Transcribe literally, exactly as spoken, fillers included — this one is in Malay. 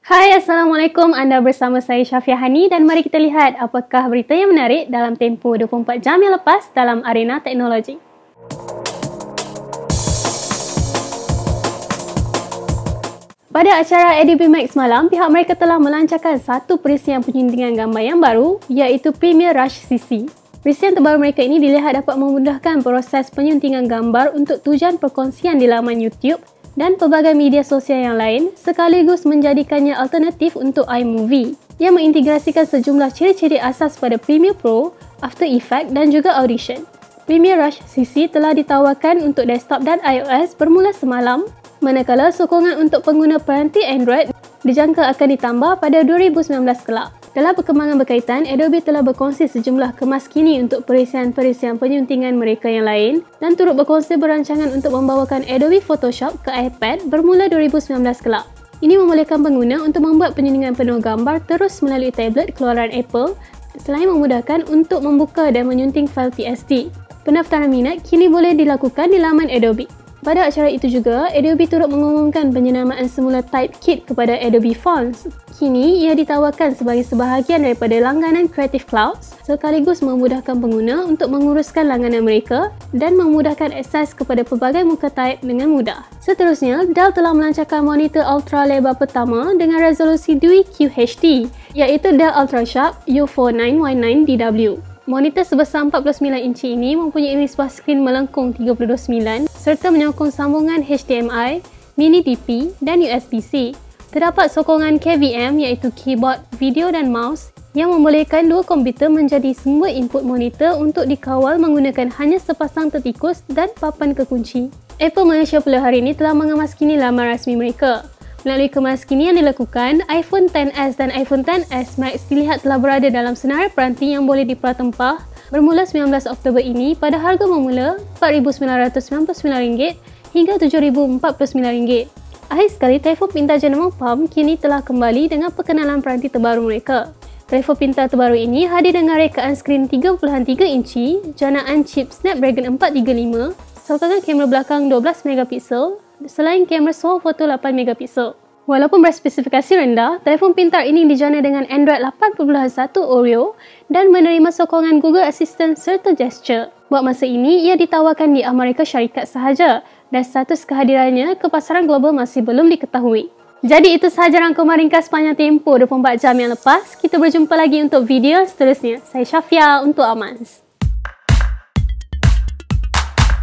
Hai, Assalamualaikum. Anda bersama saya Syafia Hani dan mari kita lihat apakah berita yang menarik dalam tempoh dua puluh empat jam yang lepas dalam arena teknologi. Pada acara Adobe Max malam, pihak mereka telah melancarkan satu perisian penyuntingan gambar yang baru iaitu Premiere Rush C C. Perisian terbaru mereka ini dilihat dapat memudahkan proses penyuntingan gambar untuk tujuan perkongsian di laman YouTube dan pelbagai media sosial yang lain sekaligus menjadikannya alternatif untuk iMovie yang mengintegrasikan sejumlah ciri-ciri asas pada Premiere Pro, After Effects dan juga Audition. Premiere Rush C C telah ditawarkan untuk desktop dan iOS bermula semalam, manakala sokongan untuk pengguna peranti Android dijangka akan ditambah pada dua ribu sembilan belas kelak. Dalam perkembangan berkaitan, Adobe telah berkongsi sejumlah kemas kini untuk perisian-perisian penyuntingan mereka yang lain dan turut berkongsi berancangan untuk membawakan Adobe Photoshop ke iPad bermula dua ribu sembilan belas kelak. Ini membolehkan pengguna untuk membuat penyuntingan penuh gambar terus melalui tablet keluaran Apple selain memudahkan untuk membuka dan menyunting fail P S D. Pendaftaran minat kini boleh dilakukan di laman Adobe. Pada acara itu juga, Adobe turut mengumumkan penyenamaan semula Typekit kepada Adobe Fonts. Kini, ia ditawarkan sebagai sebahagian daripada langganan Creative Cloud sekaligus memudahkan pengguna untuk menguruskan langganan mereka dan memudahkan akses kepada pelbagai muka type dengan mudah. Seterusnya, Dell telah melancarkan monitor ultra lebar pertama dengan resolusi dua Q H D iaitu Dell UltraSharp U empat sembilan Y sembilan D W. Monitor sebesar empat puluh sembilan inci ini mempunyai nisbah skrin melengkung tiga puluh dua perpuluhan sembilan serta menyokong sambungan H D M I, Mini D P dan U S B C. Terdapat sokongan K V M iaitu keyboard, video dan mouse yang membolehkan dua komputer menjadi sumber input monitor untuk dikawal menggunakan hanya sepasang tertikus dan papan kekunci. Apple Malaysia pula hari ini telah mengemas-kini laman rasmi mereka. Melalui kemaskinian yang dilakukan, iPhone X S dan iPhone X S Max dilihat telah berada dalam senarai peranti yang boleh diperatempah bermula sembilan belas Oktober ini pada harga memula empat ribu sembilan ratus sembilan puluh sembilan ringgit hingga tujuh ribu empat puluh sembilan ringgit. Akhir sekali, telefon pintar jenama Palm kini telah kembali dengan perkenalan peranti terbaru mereka. Telefon pintar terbaru ini hadir dengan rekaan skrin tiga perpuluhan tiga inci, janaan chip Snapdragon empat tiga lima, sokongan kamera belakang dua belas megapiksel, selain kamera swafoto lapan megapiksel. Walaupun berspesifikasi rendah, telefon pintar ini dijana dengan Android lapan titik satu Oreo dan menerima sokongan Google Assistant serta gesture. Buat masa ini, ia ditawarkan di Amerika Syarikat sahaja dan status kehadirannya ke pasaran global masih belum diketahui. Jadi itu sahaja rangkuman ringkas sepanjang tempoh dua puluh empat jam yang lepas. Kita berjumpa lagi untuk video seterusnya. Saya Syafia untuk Amans.